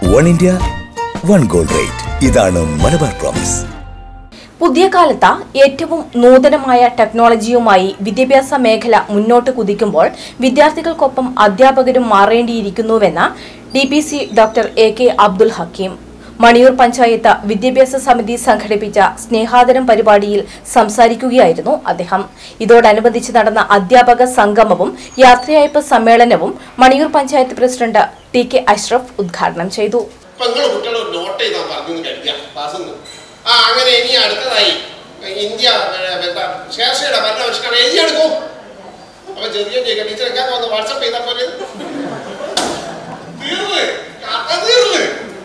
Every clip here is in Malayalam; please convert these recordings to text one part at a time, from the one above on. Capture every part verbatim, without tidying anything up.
One India, one gold rate. ഇതാണ് മലബാർ പ്രോമിസ്. പുതിയ കാലത്ത് ഏറ്റവും നൂതനമായ ടെക്നോളജിയുമായി വിദ്യാഭ്യാസ മേഖല മുന്നോട്ട് കുതിക്കുമ്പോൾ വിദ്യാർത്ഥികൾക്കൊപ്പം അധ്യാപകരും മാറേണ്ടിയിരിക്കുന്നുവെന്ന് D P C doctor A K Abdul Hakeem. Maniyur panchayat വിദ്യാഭ്യാസ സമിതി സംഘടിപ്പിച്ച സ്നേഹാദരം പരിപാടിയിൽ സംസാരിക്കുകയായിരുന്നു അദ്ദേഹം. ഇതോടനുബന്ധിച്ച് നടന്ന അധ്യാപക സംഗമവും യാത്രയയപ്പ് സമ്മേളനവും Maniyur panchayat president T K Ashraf ഉദ്ഘാടനം ചെയ്തു. ആ അങ്ങനെ ഇനി അടുത്തതായി ഇന്ത്യ ശേഷയുടെ ഭരണപരിഷ്കരണം എഴുതിയെടുക്കും. അപ്പൊ ചെറിയ ടീച്ചർ എങ്ങനെ വന്ന് വാട്സപ്പ് ചെയ്താൽ പോലെ തീർന്ന് കഥ തീർന്ന്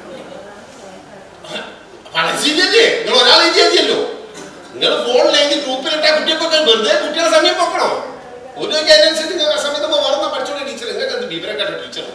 പണശീലല്ലേ നിങ്ങൾ ഒരാൾ എഴുതിയല്ലോ. നിങ്ങൾ ഫോണിലെങ്കിൽ ഗ്രൂപ്പിലിട്ടാ കുട്ടികൾക്കൊക്കെ വെറുതെ കുട്ടികളെ സമയം പോക്കണോ? ഒരു അനുസരിച്ച് നിങ്ങൾ സമയത്ത് വളർന്ന പഠിച്ചോളൂ ടീച്ചർ. നിങ്ങൾക്ക് എന്ത് വിവരം കണ്ട ടീച്ചർ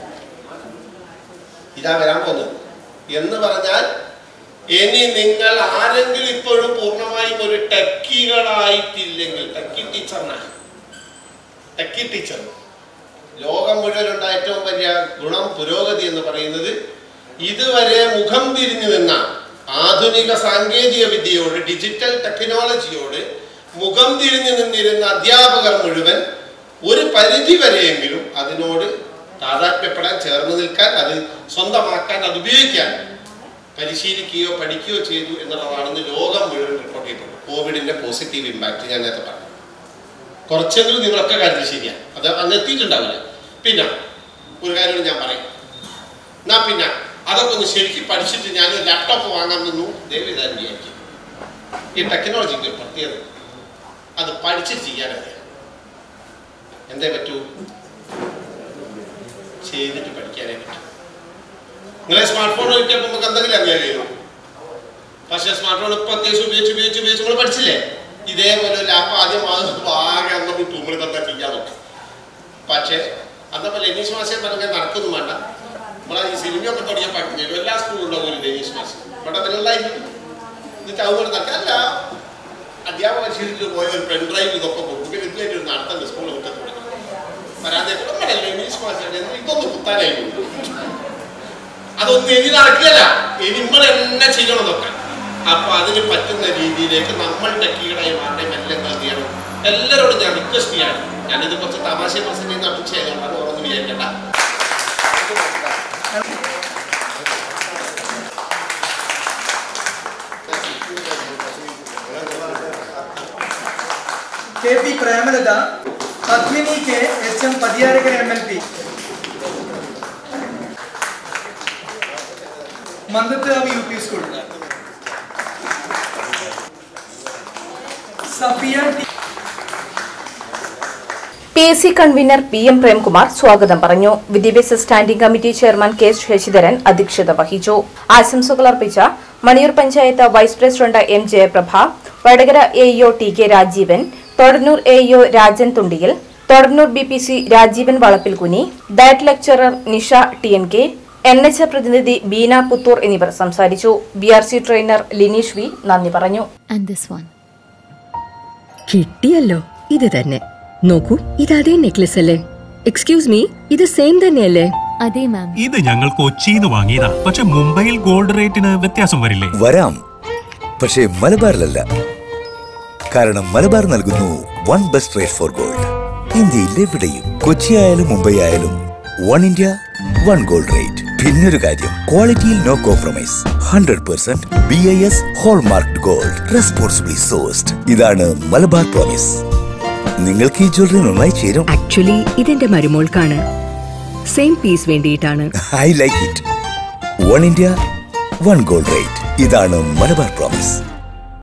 ഇതാ വരാൻ പോകുന്നത് എന്ന് പറഞ്ഞാൽ ഇനി നിങ്ങൾ ആരെങ്കിലും ഇപ്പോഴും പൂർണ്ണമായും ഒരു ടെക്കികളായിട്ടില്ലെങ്കിൽ ടെക്കി ടീച്ചറിനാണ് ടെക്കി ടീച്ചർ ലോകം മുഴുവനുണ്ടായ ഏറ്റവും വലിയ ഗുണം പുരോഗതി എന്ന് പറയുന്നത് ഇതുവരെ മുഖം തിരിഞ്ഞു നിന്ന ആധുനിക സാങ്കേതിക വിദ്യയോട് ഡിജിറ്റൽ ടെക്നോളജിയോട് മുഖം തിരിഞ്ഞു നിന്നിരുന്ന അധ്യാപകർ മുഴുവൻ ഒരു പരിധി വരെയെങ്കിലും അതിനോട് താതാത്മ്യപ്പെടാൻ, ചേർന്ന് നിൽക്കാൻ, അത് സ്വന്തമാക്കാൻ, അത് ഉപയോഗിക്കാൻ പരിശീലിക്കുകയോ പഠിക്കുകയോ ചെയ്തു എന്നുള്ളതാണെന്ന് ലോകം മുഴുവൻ റിപ്പോർട്ട് ചെയ്തിട്ടുണ്ട്. കോവിഡിന്റെ പോസിറ്റീവ് ഇമ്പാക്ട് ഞാൻ നേരത്തെ പറഞ്ഞു. കുറച്ചെങ്കിലും നിങ്ങളൊക്കെ കാര്യത്തിൽ ശരിയാണ്, അത് അങ്ങ് എത്തിയിട്ടുണ്ടാവില്ല. പിന്നെ ഒരു കാര്യം ഞാൻ പറയും, എന്നാ പിന്നെ അതൊക്കെ ഒന്ന് ശരിക്കും പഠിച്ചിട്ട് ഞാൻ ലാപ്ടോപ്പ് വാങ്ങാൻ നിന്നു ദയവ് ഇതാരും വിചാരിക്കും. ഈ ടെക്നോളജിക്ക് ഒരു പ്രത്യേകത, അത് പഠിച്ചിട്ട് ചെയ്യാനറിയാം. എന്തേ പറ്റൂ? ചെയ്തിട്ട് പഠിക്കാനേ പറ്റും. നിങ്ങളെ സ്മാർട്ട് ഫോൺ കിട്ടിയപ്പോൾ നമുക്ക് എന്തെങ്കിലും അറിയാൻ കഴിയുമോ? പക്ഷേ സ്മാർട്ട് ഫോൺ ഇപ്പൊ അത്യാവശ്യം ഉപയോഗിച്ച് ഉപയോഗിച്ച് ഉപയോഗിച്ച് നിങ്ങൾ പഠിച്ചില്ലേ? ഇതേപോലെ ലാപ്പ് ആദ്യം ആകെ അന്നൊക്കെ തൂമ്പിൽ തന്നെ ചെയ്യാൻ നോക്കാം. പക്ഷേ അന്നപ്പോൾ ലെനീഷ് മാഷെ പറഞ്ഞാൽ നടക്കൊന്നും വേണ്ട. നമ്മളെ ഈ സിനിമയൊക്കെ തുടങ്ങിയ പഠിച്ചു എല്ലാ സ്കൂളിലും ഒരു ലെനീഷ് മാഷ് ഇവിടെ അതിനുള്ളായിരുന്നു. എന്നിട്ട് അതുപോലെ നടക്കല്ല അധ്യാപക പരിശീലിച്ചിട്ട് പോയ ഒരു പെൺഡ്രൈവ് ഇതൊക്കെ കൊടുക്കും. പിന്നെ ഇതിലേക്ക് ഒരു നടത്തണ്ട സ്കൂളിൽ വിട്ടത് വരാതെ നമ്മുടെ ലെനീഷ് മാഷ് ഇതൊന്ന് കുത്താനായിരുന്നു. അതൊന്നും ഇനി നടക്കുകയല്ല, ഇനി നമ്മൾ എന്നെ ചെയ്യണം നോക്കാൻ. അപ്പൊ അതിന് പറ്റുന്ന രീതിയിലേക്ക് നമ്മൾ ടെക്കികളായി മാറേണ്ട മെല്ലെ എന്ത് ചെയ്യണം? എല്ലാവരോടും ഞാൻ റിക്വസ്റ്റ് ചെയ്യാണ്. ഞാനിത് കുറച്ച് തമാശ പ്രസംഗം നടത്തി ചെയ്തോണ്ടാണ്, ഓർമ്മ വിചാരിക്കണ്ട. K P Premalatha, Padmini K, H M Patiyarakkara M L P, Mandathukavu U P school, Safiya. P S C convener P M Premkumar സ്വാഗതം പറഞ്ഞു. വിദ്യാഭ്യാസ standing committee chairman K Sasidharan അധ്യക്ഷത വഹിച്ചു. ആശംസകൾ അർപ്പിച്ച Maniyur panchayat vice president M Jayaprabha, Vadakara A E O T K Rajeevan, Thodannur A E O Rajan Thundiyil, Thodannur B P C Rajeevan Valappilkuni, diet lecturer Nisha T N K, N H A പ്രതിനിധി ബീന പുത്തൂർ എന്നിവർ സംസാരിച്ചു. B R C trainer Lineesh V നന്ദി പറഞ്ഞു. കിട്ടിയല്ലോ, ഇത് തന്നെ നോക്കൂ. ഇത് അതേ നെക്ലസ് അല്ലേ? എക്സ്ക്യൂസ് മീ, ഇത് സെയിം തന്നെയല്ലേ? അതെ മാം. ഇത് ഞങ്ങൾ കൊച്ചിന്ന് വാങ്ങിയതാ. പക്ഷെ മുംബൈയിൽ ഗോൾഡ് റേറ്റിന് വ്യത്യാസം വരില്ലേ? വരാം, പക്ഷേ മലബാറിലല്ല. കാരണം മലബാർ നൽകുന്നു one best rate for gold. ഇന്ത്യയിൽ എവിടെയും, കൊച്ചി ആയാലും മുംബൈ ആയാലും one India one gold rate. പിന്നൊരു കാര്യം, ക്വാളിറ്റിയിൽ no compromise. Hundred percent B I S hallmarked gold, responsibly sourced. ഇതാണ് മലബാർ പ്രോമിസ്. നിങ്ങൾക്ക് ഈ ജ്വല്ലറി നന്നായി ചേരും. ആക്ച്വലി ഇതെന്റെ മരുമോൾക്കാണ്. സെയിം പീസ് വേണ്ടിയിട്ടാണ്. I like it. One India one gold rate. ഇതാണ് മലബാർ പ്രോമിസ്.